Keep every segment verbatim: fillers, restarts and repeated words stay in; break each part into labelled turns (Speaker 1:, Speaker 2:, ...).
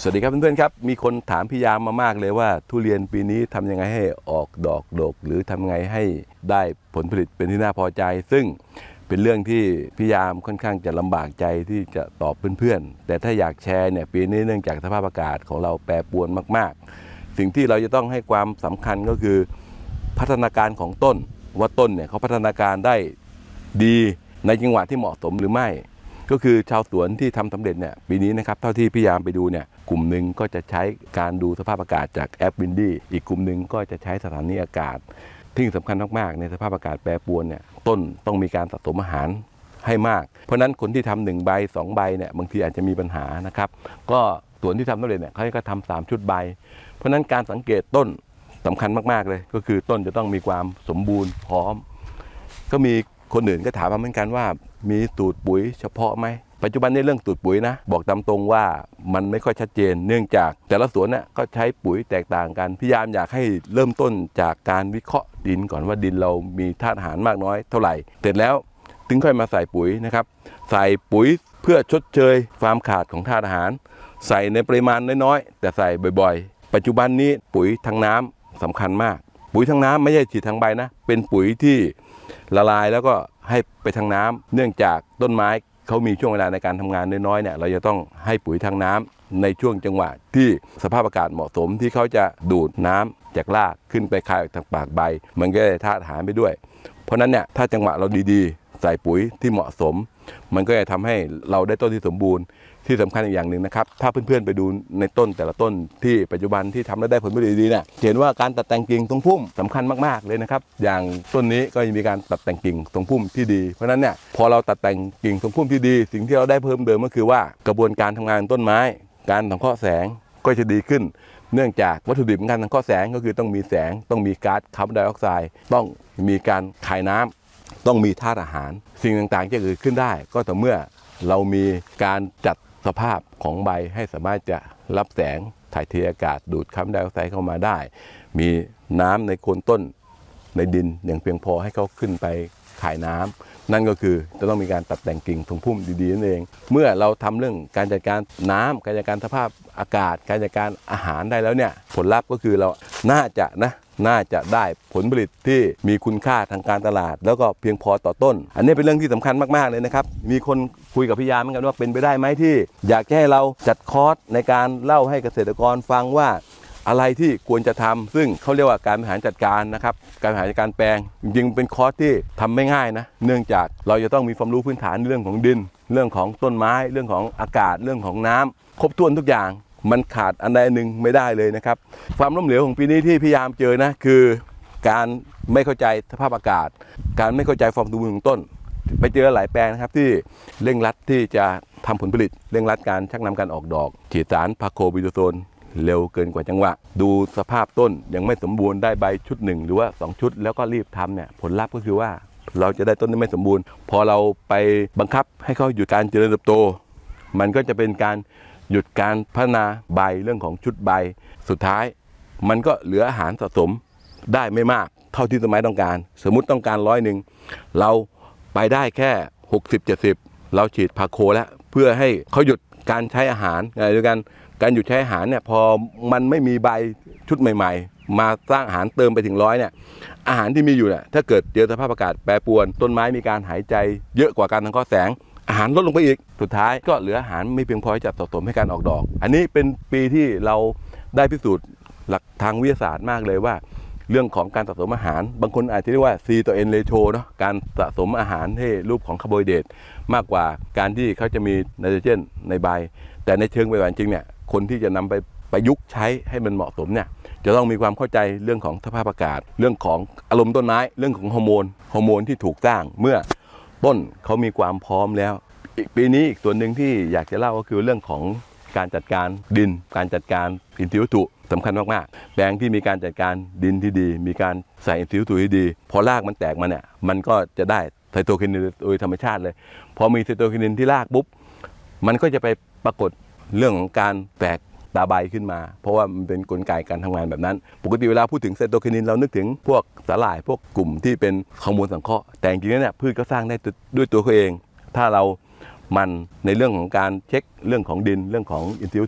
Speaker 1: สวัสดีครับเพื่อนๆครับมีคนถามพี่ยามมามากเลยว่าทุเรียนปีนี้ทำยังไงให้ออกดอกดกหรือทำยังไงให้ได้ผลผลิตเป็นที่น่าพอใจซึ่งเป็นเรื่องที่พี่ยามค่อนข้างจะลำบากใจที่จะตอบเพื่อนๆแต่ถ้าอยากแชร์เนี่ยปีนี้เนื่องจากสภาพอากาศของเราแปรปรวนมากๆสิ่งที่เราจะต้องให้ความสำคัญก็คือพัฒนาการของต้นว่าต้นเนี่ยเขาพัฒนาการได้ดีในจังหวะที่เหมาะสมหรือไม่ก็คือชาวสวนที่ทำสำเร็จเนี่ยปีนี้นะครับเท่าที่พี่ยามไปดูเนี่ยกลุ่มหนึ่งก็จะใช้การดูสภาพอากาศจากแอปวินดี้อีกกลุ่มหนึ่งก็จะใช้สถานีอากาศที่สำคัญมากๆในสภาพอากาศแปรปรวนเนี่ยต้นต้องมีการสะสมอาหารให้มากเพราะนั้นคนที่ทำหนึ่งใบสองใบเนี่ยบางทีอาจจะมีปัญหานะครับก็สวนที่ทำสำเร็จเนี่ยเขาก็ทำสามชุดใบเพราะนั้นการสังเกตต้นสำคัญมากๆเลยก็คือต้นจะต้องมีความสมบูรณ์พร้อมก็มีคนอื่นก็ถามมาเหมือนกันว่ามีสูตรปุ๋ยเฉพาะไหมปัจจุบันในเรื่องสูตรปุ๋ยนะบอกตามตรงว่ามันไม่ค่อยชัดเจนเนื่องจากแต่ละสวนเนี่ยก็ใช้ปุ๋ยแตกต่างกันพยายามอยากให้เริ่มต้นจากการวิเคราะห์ดินก่อนว่าดินเรามีธาตุอาหารมากน้อยเท่าไหร่เสร็จแล้วถึงค่อยมาใส่ปุ๋ยนะครับใส่ปุ๋ยเพื่อชดเชยความขาดของธาตุอาหารใส่ในปริมาณน้อยๆแต่ใส่บ่อยๆปัจจุบันนี้ปุ๋ยทางน้ำสำคัญมากปุ๋ยทางน้ำไม่ใช่ฉีดทางใบนะเป็นปุ๋ยที่ละลายแล้วก็ให้ไปทางน้ำเนื่องจากต้นไม้เขามีช่วงเวลาในการทำงานน้อยๆเนี่ยเราจะต้องให้ปุ๋ยทางน้ำในช่วงจังหวะที่สภาพอากาศเหมาะสมที่เขาจะดูดน้ำจากรากขึ้นไปคายออกทางปากใบมันก็ได้ธาตุอาหารไปด้วยเพราะนั้นเนี่ยถ้าจังหวะเราดีๆใส่ปุ๋ยที่เหมาะสมมันก็จะทำให้เราได้ต้นที่สมบูรณ์ที่สำคัญอีกอย่างหนึ่งนะครับถ้าเพื่อนๆไปดูในต้นแต่ละต้นที่ปัจจุบันที่ทำแล้วได้ผลผลิตดีๆเนี่ยเห็นว่าการตัดแต่งกิ่งตรงพุ่มสำคัญมากๆเลยนะครับอย่างต้นนี้ก็จะมีการตัดแต่งกิ่งตรงพุ่มที่ดีเพราะนั้นเนี่ยพอเราตัดแต่งกิ่งตรงพุ่มที่ดีสิ่งที่เราได้เพิ่มเติมก็คือว่ากระบวนการทำงานต้นไม้การสังเคราะห์แสงก็จะดีขึ้นเนื่องจากวัตถุดิบการสังเคราะห์แสงก็คือต้องมีแสงต้องมีก๊าซคาร์บอนไดออกไซด์ต้องมีการคายน้ำต้องมีธาตุอาหารสิ่งต่างๆจะเกิดขึ้นได้ก็ต่อเมื่อเรามีการจัดสภาพของใบให้สามารถจะรับแสงถ่ายเทอากาศดูดคาร์บอนไดออกไซด์เข้ามาได้มีน้ำในโคนต้นในดินอย่างเพียงพอให้เขาขึ้นไปขายน้ำนั่นก็คือจะต้องมีการตัดแต่งกิ่งทรงพุ่มดีๆนั่นเองเมื่อเราทำเรื่องการจัดการน้ำการจัดการสภาพอากาศการจัดการอาหารได้แล้วเนี่ยผลลัพธ์ก็คือเราน่าจะนะน่าจะได้ผลผลิตที่มีคุณค่าทางการตลาดแล้วก็เพียงพอต่อต้นอันนี้เป็นเรื่องที่สำคัญมากๆเลยนะครับมีคนคุยกับพี่ยามเหมือนกันว่าเป็นไปได้ไหมที่อยากให้เราจัดคอร์สในการเล่าให้เกษตรกรฟังว่าอะไรที่ควรจะทำซึ่งเขาเรียกว่าการบริหารจัดการนะครับการบริหารจัดการแปลงจริงๆเป็นคอร์สที่ทำไม่ง่ายนะเนื่องจากเราจะต้องมีความรู้พื้นฐานเรื่องของดินเรื่องของต้นไม้เรื่องของอากาศเรื่องของน้ำครบถ้วนทุกอย่างมันขาดอันใดหนึ่งไม่ได้เลยนะครับความล้มเหลวของปีนี้ที่พยายามเจอนะคือการไม่เข้าใจสภาพอากาศการไม่เข้าใจความสมบูรณ์ของต้นไปเจอหลายแปลงนะครับที่เร่งรัดที่จะทำผลผลิตเร่งรัดการชักนำการออกดอกฉีดสารพาโคบิโดโซนเร็วเกินกว่าจังหวะดูสภาพต้นยังไม่สมบูรณ์ได้ใบชุดหนึ่งหรือว่าสองชุดแล้วก็รีบทำเนี่ยผลลัพธ์ก็คือว่าเราจะได้ต้นที่ไม่สมบูรณ์พอเราไปบังคับให้เขาหยุดการเจริญเติบโตมันก็จะเป็นการหยุดการพัฒนาใบเรื่องของชุดใบสุดท้ายมันก็เหลืออาหารสะสมได้ไม่มากเท่าที่ต้นไม้ต้องการสมมุติต้องการร้อยหนึ่งเราไปได้แค่หกสิบเจ็ดสิบเราฉีดพาโคแล้วเพื่อให้เขาหยุดการใช้อาหารอะไรด้วยกันการหยุดใช้อาหารเนี่ยพอมันไม่มีใบชุดใหม่ๆมาสร้างอาหารเติมไปถึงร้อยเนี่ยอาหารที่มีอยู่เนี่ยถ้าเกิดเจอสภาพอากาศแปรปรวนต้นไม้มีการหายใจเยอะกว่าการสังเคราะห์แสงอาหารลดลงไปอีกสุดท้ายก็เหลืออาหารไม่เพียงพอที่จะสะสมให้การออกดอกอันนี้เป็นปีที่เราได้พิสูจน์หลักทางวิทยาศาสตร์มากเลยว่าเรื่องของการสะสมอาหารบางคนอาจจะเรียกว่า C ต่อ N ratio เนาะการสะสมอาหารให้รูปของคาร์โบไฮเดรตมากกว่าการที่เขาจะมีไนโตรเจนในใบแต่ในเชิงปฏิบัติจริงเนี่ยคนที่จะนำไปประยุกต์ใช้ให้มันเหมาะสมเนี่ยจะต้องมีความเข้าใจเรื่องของสภาพอากาศเรื่องของอารมณ์ต้นไม้เรื่องของฮอร์โมนฮอร์โมนที่ถูกสร้างเมื่อต้นเขามีความพร้อมแล้วอีกปีนี้อีกตัวหนึ่งที่อยากจะเล่าก็คือเรื่องของการจัดการดินการจัดการอินทรีย์วัตถุสำคัญมากๆแปลงที่มีการจัดการดินที่ดีมีการใส่อินทรีย์วัตถุที่ดีพอรากมันแตกมาเนี่ยมันก็จะได้ไซโตคินินโดยธรรมชาติเลยพอมีไซโตคินินที่รากปุ๊บมันก็จะไปปรากฏเรื่องของการแตกตาใบขึ้นมาเพราะว่ามันเป็นกลไกการทำงานแบบนั้นปกติเวลาพูดถึงไซโตคินินเรานึกถึงพวกสาหร่ายพวกกลุ่มที่เป็นฮอร์โมนสังเคราะห์แต่จริงๆเนี่ยพืชก็สร้างได้ด้วยตัวเขาเองถ้าเรามันในเรื่องของการเช็คเรื่องของดินเรื่องของอินทรีย์วัตถุ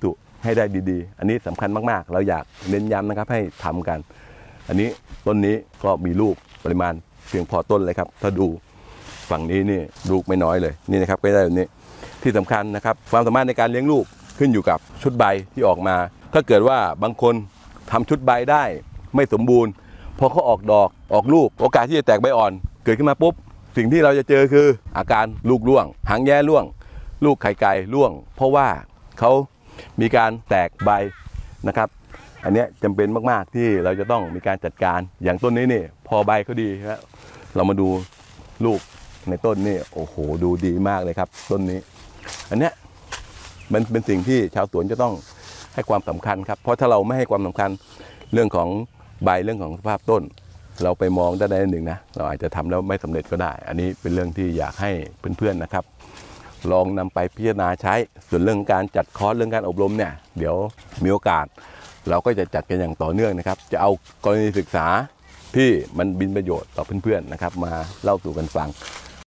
Speaker 1: ให้ได้ดีๆอันนี้สำคัญมากๆเราอยากเน้นย้ำนะครับให้ทำกันอันนี้ต้นนี้ก็มีลูกปริมาณเพียงพอต้นเลยครับถ้าดูฝั่งนี้นี่ลูกไม่น้อยเลยนี่นะครับก็ได้แบบนี้ที่สำคัญนะครับความสามารถในการเลี้ยงลูกขึ้นอยู่กับชุดใบที่ออกมาถ้าเกิดว่าบางคนทำชุดใบได้ไม่สมบูรณ์พอเขาออกดอกออกลูกโอกาสที่จะแตกใบอ่อนเกิดขึ้นมาปุ๊บสิ่งที่เราจะเจอคืออาการลูกร่วงหางแย่ร่วงลูกไข่ไก่ร่วงเพราะว่าเขามีการแตกใบนะครับอันนี้จำเป็นมากๆที่เราจะต้องมีการจัดการอย่างต้นนี้นี่พอใบเขาดีครับเรามาดูลูกในต้นนี่โอ้โหดูดีมากเลยครับต้นนี้อันเนี้ยมันเป็นสิ่งที่ชาวสวนจะต้องให้ความสำคัญครับเพราะถ้าเราไม่ให้ความสำคัญเรื่องของใบเรื่องของสภาพต้นเราไปมองด้านใดด้านหนึ่งนะเราอาจจะทำแล้วไม่สำเร็จก็ได้อันนี้เป็นเรื่องที่อยากให้เพื่อนๆนะครับลองนำไปพิจารณาใช้ส่วนเรื่องการจัดคอร์สเรื่องการอบรมเนี่ยเดี๋ยวมีโอกาสเราก็จะจัดกันอย่างต่อเนื่องนะครับจะเอากรณีศึกษาที่มันเป็นประโยชน์ต่อเพื่อนๆนะครับมาเล่าสู่กันฟัง